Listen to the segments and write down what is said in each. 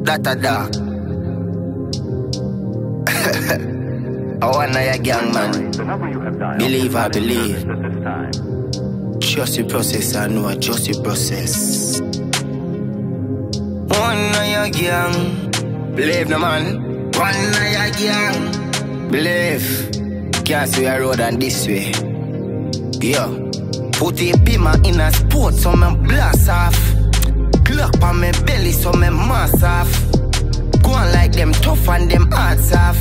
that a dark. I wanna your gang, man. Believe I believe. Trust your process, I know I trust your process. Wanna your gang. Believe no man. Wanna your gang. Believe. Can't see a road on this way. Yo. Put a beamer in a sport so me blast off. Clock on me belly so me mass off. Go on like them tough and them hearts off.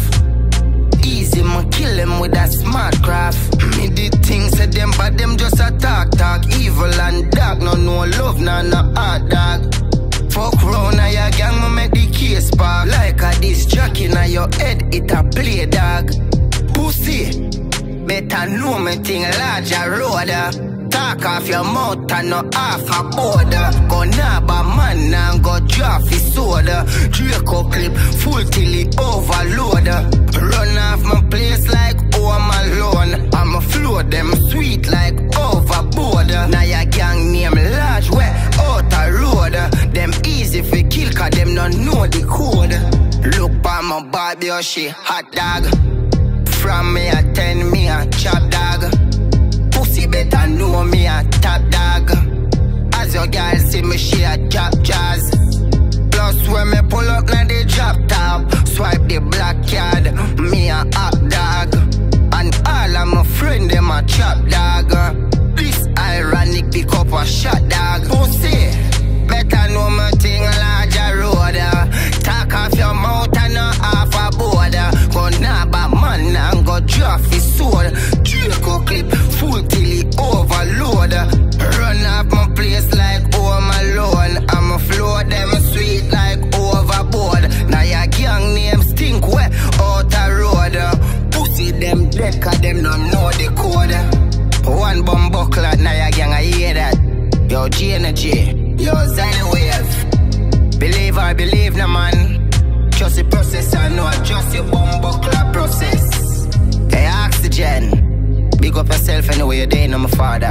Easy man kill them with a smart craft. Me did things say them but them just a talk. Evil and dark, no love, no hard dog. Fuck round a your gang, me make the case spark. Like a this jack in a your head, it a play dog. Pussy, better know me thing larger roader. Talk off your mouth and no half a border. Go naba man and go drop his soda. Draco clip full till it overload. Run off my place like Home Alone. I'ma float them sweet like overboard. Now your gang name large way out a road. Them easy for kill cause them don't know the code. Look by my body or she hot dog. From me a 10 me a chop dog. Pussy better know me a top dog. As your girl see me she a drop jazz. Plus when me pull up na the drop top. Swipe the black card, me a hot dog. And all of my friend them a chop dog. This ironic pick up a shot dog. Pussy, better know me thing larger road. Talk off your mouth and no half a border. Go naba man and go drop his sword. Draco clip full till it overload. Run off my place like Home Alone. I'ma float them sweet like overboard. Now your gang name stink wet out a road. Pussy them dead cause them don't know the code. One bomb buckler, now your gang I hear that. Yo G energy, yo Zen wave. Believe I believe no man. Trust the process, I know I trust your bomb buckler process. Hey oxygen, big up yourself anyway you're there, no my father.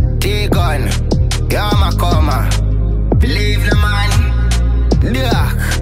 T-gun, you're my coma. Believe the man, dark.